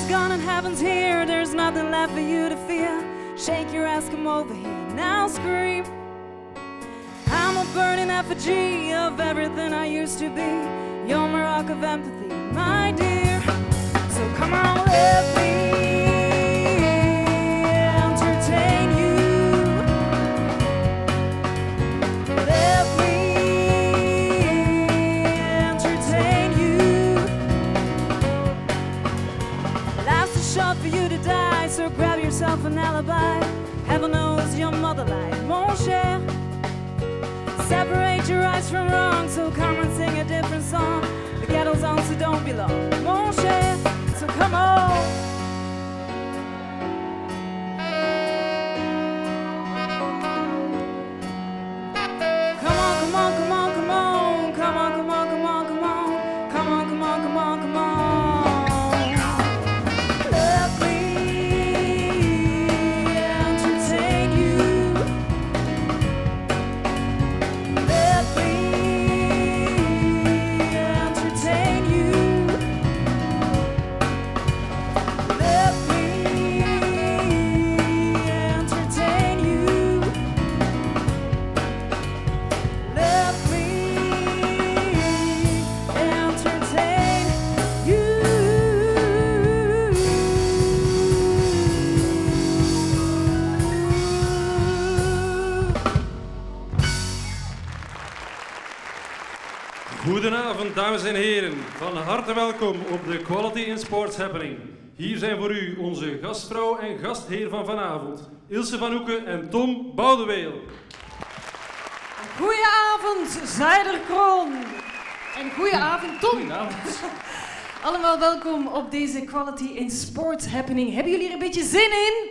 gone and heaven's here. There's nothing left for you to fear. Shake your ass, come over here, now scream. I'm a burning effigy of everything I used to be. You're my rock of empathy, my dear. So come on, let me entertain you. Let me entertain you. Life's too short for you to die, so grab yourself an alibi. Heaven knows your mother lied, mon cher. Separate your rights from wrong, so come and sing a different song. The ghetto's on, so don't be long, mon cher. So come on. Come on, come on, come on, come on. Come on, come on, come on, come on. Come on, come on, come on, come on. Let me entertain you. Let me entertain you. Let me entertain you. Let me entertain you. Goedenavond, dames en heren. Van harte welkom op de Quality in Sports Happening. Hier zijn voor u onze gastvrouw en gastheer van vanavond, Ilse van Hoeken en Tom Boudeweel. Goedenavond, Zuiderkroon. En goedenavond, Tom. Goedenavond. Allemaal welkom op deze Quality in Sports Happening. Hebben jullie er een beetje zin in?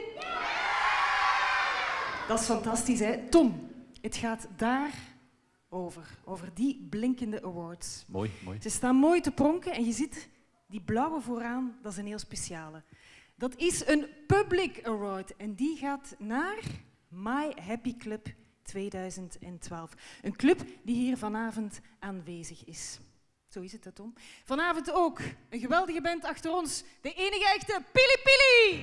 Dat is fantastisch, hè? Tom, het gaat over die blinkende awards. Mooi, mooi. Ze staan mooi te pronken en je ziet die blauwe vooraan, dat is een heel speciale. Dat is een Public Award en die gaat naar My Happy Club 2012. Een club die hier vanavond aanwezig is. Zo is het, hè, Tom. Vanavond ook een geweldige band achter ons, de enige echte Pili Pili!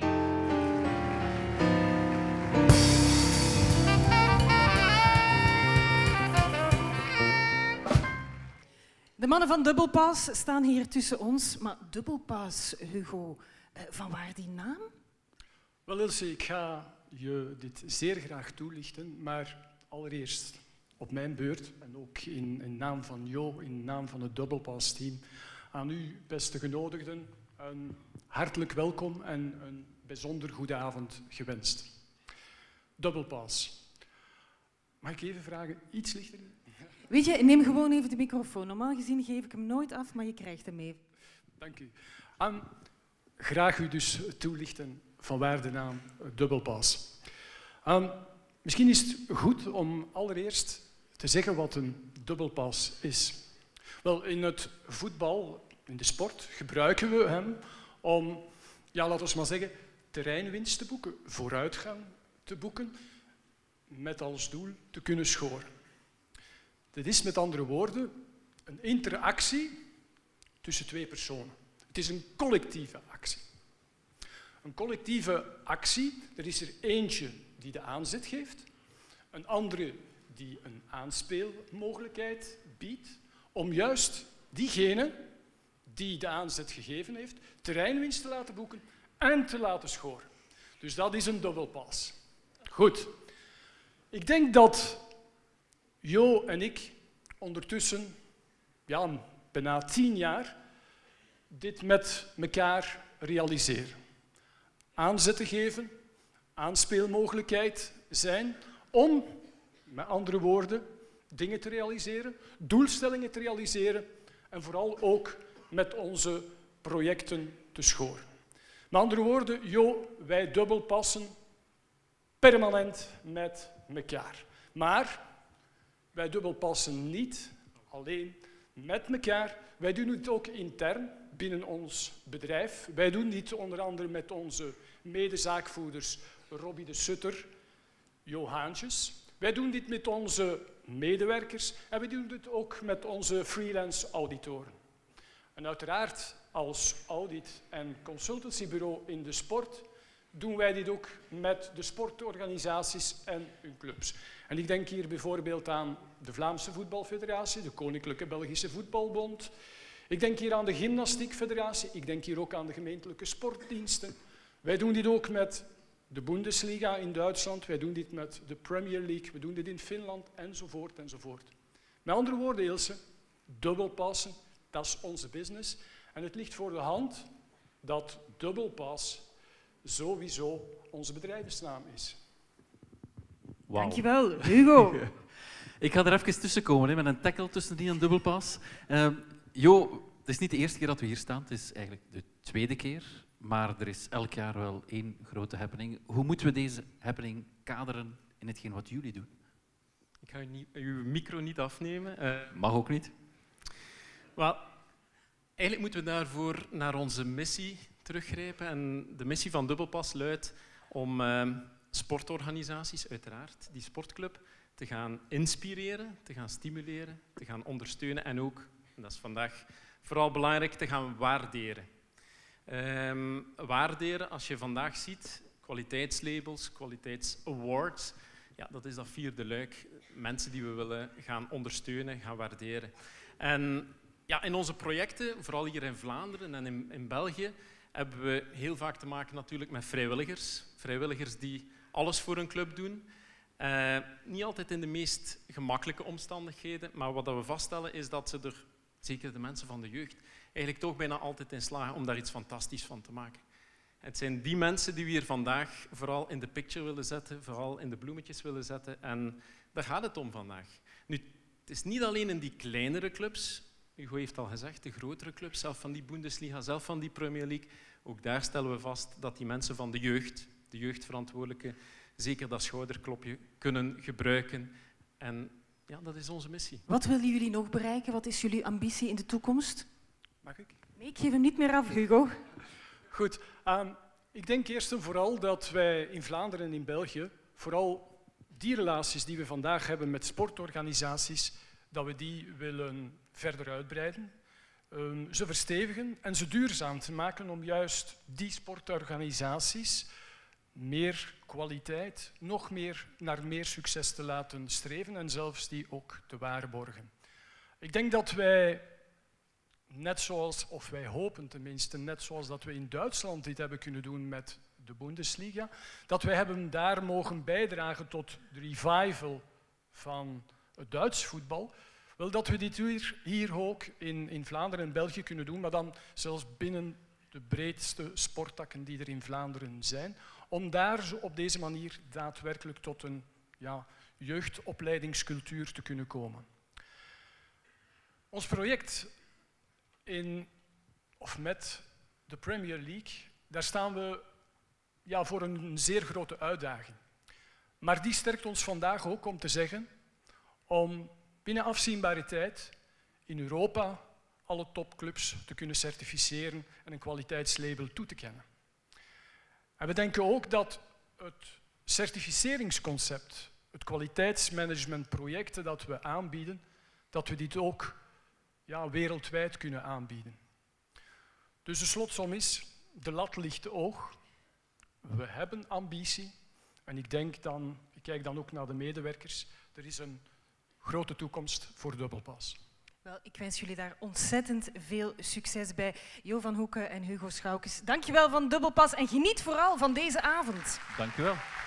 De mannen van Dubbelpass staan hier tussen ons, maar Dubbelpass, Hugo, vanwaar die naam? Wel Ilse, ik ga je dit zeer graag toelichten, maar allereerst op mijn beurt en ook in naam van Jo, in naam van het Dubbelpass-team, aan u, beste genodigden, een hartelijk welkom en een bijzonder goede avond gewenst. Dubbelpass. Mag ik even vragen, iets lichter? Weet je, neem gewoon even de microfoon. Normaal gezien geef ik hem nooit af, maar je krijgt hem mee. Dank u. Graag u dus toelichten vanwaar de naam Dubbelpass. Misschien is het goed om allereerst te zeggen wat een dubbelpas is. Wel, in het voetbal, in de sport, gebruiken we hem om, ja, laten we maar zeggen, terreinwinst te boeken, vooruitgang te boeken, met als doel te kunnen scoren. Dit is met andere woorden een interactie tussen twee personen. Het is een collectieve actie. Een collectieve actie, er is er eentje die de aanzet geeft, een andere die een aanspeelmogelijkheid biedt, om juist diegene die de aanzet gegeven heeft, terreinwinst te laten boeken en te laten scoren. Dus dat is een dubbelpas. Goed. Ik denk dat Jo en ik ondertussen, ja, bijna 10 jaar, dit met elkaar realiseren. Aanzetten geven, aanspeelmogelijkheid zijn om, met andere woorden, dingen te realiseren, doelstellingen te realiseren en vooral ook met onze projecten te scoren. Met andere woorden, Jo, wij dubbelpassen permanent met elkaar. Maar wij dubbelpassen niet alleen met elkaar, wij doen het ook intern binnen ons bedrijf. Wij doen dit onder andere met onze medezaakvoerders Robbie de Sutter, Jo Haantjes. Wij doen dit met onze medewerkers en we doen dit ook met onze freelance auditoren. En uiteraard als audit- en consultancybureau in de sport doen wij dit ook met de sportorganisaties en hun clubs. En ik denk hier bijvoorbeeld aan de Vlaamse Voetbalfederatie, de Koninklijke Belgische Voetbalbond. Ik denk hier aan de Gymnastiekfederatie. Ik denk hier ook aan de gemeentelijke sportdiensten. Wij doen dit ook met de Bundesliga in Duitsland. Wij doen dit met de Premier League. We doen dit in Finland, enzovoort, enzovoort. Met andere woorden, Ilse, dubbelpassen, dat is onze business. En het ligt voor de hand dat dubbelpas sowieso onze bedrijfsnaam is. Wow. Dankjewel, Hugo. Ik ga er even tussenkomen hè, met een tackle tussen die en dubbelpas. Jo, het is niet de eerste keer dat we hier staan, het is eigenlijk de tweede keer. Maar er is elk jaar wel één grote happening. Hoe moeten we deze happening kaderen in hetgeen wat jullie doen? Ik ga uw micro niet afnemen. Mag ook niet. Wel, eigenlijk moeten we daarvoor naar onze missie teruggrijpen. En de missie van Dubbelpas luidt om sportorganisaties, uiteraard, die sportclub, te gaan inspireren, te gaan stimuleren, te gaan ondersteunen en ook, en dat is vandaag vooral belangrijk, te gaan waarderen. Waarderen, als je vandaag ziet, kwaliteitslabels, kwaliteitsawards, ja, dat is dat vierde luik. Mensen die we willen gaan ondersteunen, gaan waarderen. En ja, in onze projecten, vooral hier in Vlaanderen en in België, hebben we heel vaak te maken natuurlijk met vrijwilligers. Vrijwilligers die alles voor een club doen. Niet altijd in de meest gemakkelijke omstandigheden, maar wat we vaststellen is dat ze er, zeker de mensen van de jeugd, eigenlijk toch bijna altijd in slagen om daar iets fantastisch van te maken. Het zijn die mensen die we hier vandaag vooral in de picture willen zetten, vooral in de bloemetjes willen zetten. En daar gaat het om vandaag. Nu, het is niet alleen in die kleinere clubs. Hugo heeft al gezegd, de grotere clubs, zelf van die Bundesliga, zelf van die Premier League. Ook daar stellen we vast dat die mensen van de jeugdverantwoordelijken, zeker dat schouderklopje kunnen gebruiken. En ja, dat is onze missie. Wat willen jullie nog bereiken? Wat is jullie ambitie in de toekomst? Mag ik? Nee, ik geef hem niet meer af, Hugo. Goed. Ik denk eerst en vooral dat wij in Vlaanderen en in België vooral die relaties die we vandaag hebben met sportorganisaties, dat we die willen verder uitbreiden, ze verstevigen en ze duurzaam te maken om juist die sportorganisaties meer kwaliteit, nog meer naar meer succes te laten streven en zelfs die ook te waarborgen. Ik denk dat wij, net zoals, of wij hopen tenminste, net zoals dat we in Duitsland dit hebben kunnen doen met de Bundesliga, dat wij hebben daar mogen bijdragen tot de revival van het Duits voetbal. Wel, dat we dit hier ook in Vlaanderen en België kunnen doen, maar dan zelfs binnen de breedste sporttakken die er in Vlaanderen zijn, om daar op deze manier daadwerkelijk tot een jeugdopleidingscultuur te kunnen komen. Ons project met de Premier League, daar staan we voor een zeer grote uitdaging. Maar die sterkt ons vandaag ook om te zeggen, om binnen afzienbare tijd in Europa alle topclubs te kunnen certificeren en een kwaliteitslabel toe te kennen. En we denken ook dat het certificeringsconcept, het kwaliteitsmanagementprojecten dat we aanbieden, dat we dit ook wereldwijd kunnen aanbieden. Dus de slotsom is, de lat ligt hoog, we hebben ambitie en ik kijk dan ook naar de medewerkers, er is een grote toekomst voor Dubbelpas. Wel, ik wens jullie daar ontzettend veel succes bij. Jo van Hoeken en Hugo Schoukens, dankjewel van Dubbelpas en geniet vooral van deze avond. Dankjewel.